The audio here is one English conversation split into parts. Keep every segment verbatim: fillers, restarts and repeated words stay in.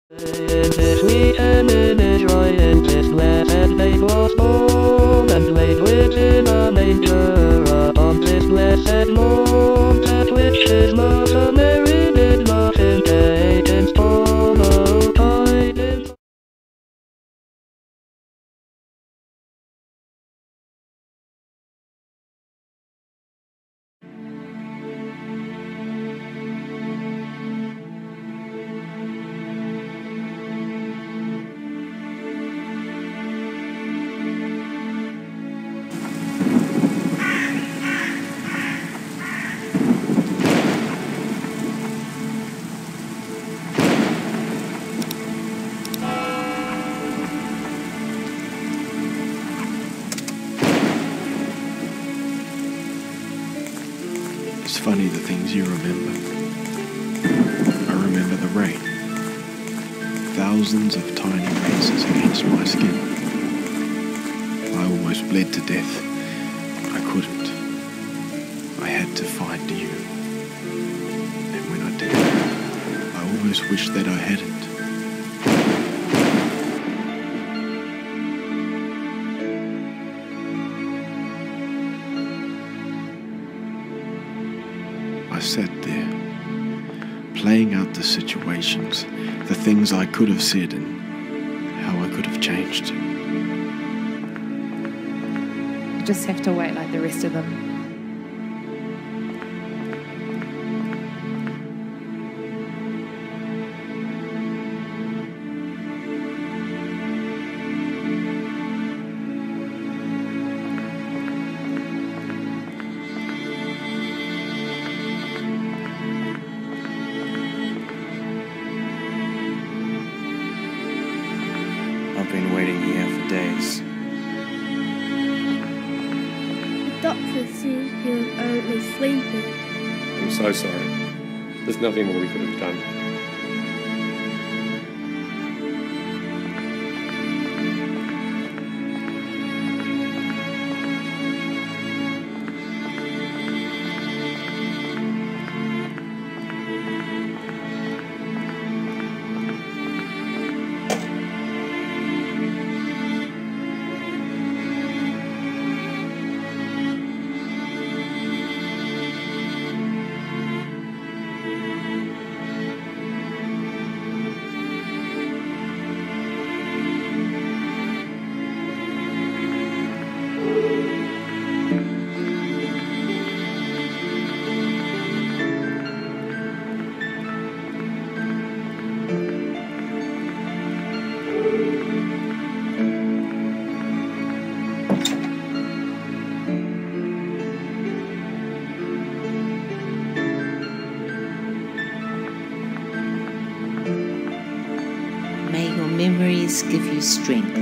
This weekend in Israel, in this blessed babe was born, and laid within a manger upon this blessed lawn, at which his mother Mary did not intake in spawn, oh, tidings. It's funny the things you remember. I remember the rain. Thousands of tiny razors against my skin. I almost bled to death, but I couldn't. I had to find you. And when I did, I almost wished that I hadn't. I sat there, playing out the situations, the things I could have said and how I could have changed. You just have to wait like the rest of them. I've been waiting here for days. The doctor says you're only sleeping. I'm so sorry. There's nothing more we could have done. May your memories give you strength.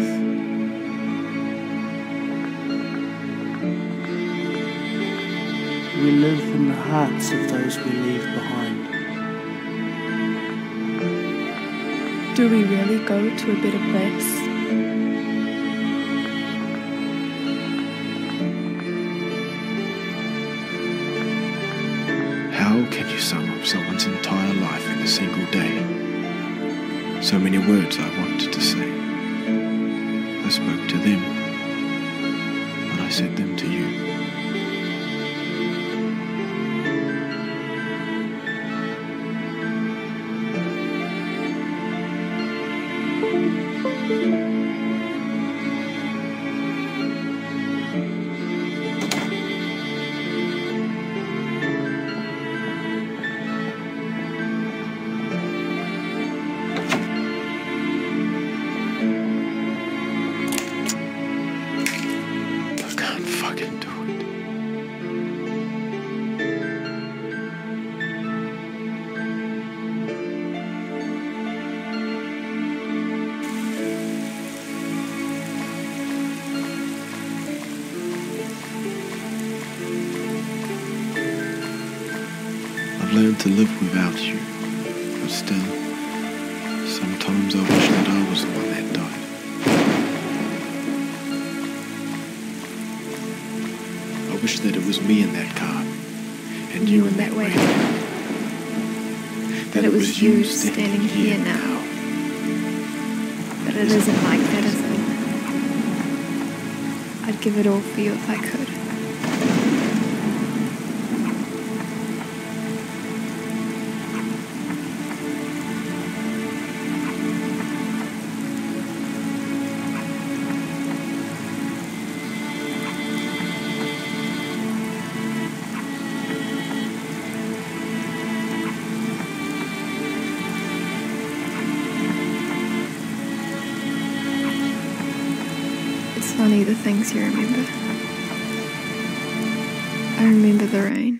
We live in the hearts of those we leave behind. Do we really go to a better place? How can you sum up someone's entire life in a single day? So many words I wanted to say. I spoke to them, but I said them to you. I can't fucking do it. I've learned to live without you, but still, sometimes I wish that I was the one that died. I wish that it was me in that car, and you in that way. That it was you standing here now. But it isn't like that, is it? I'd give it all for you if I could. It's funny the things you remember. I remember the rain.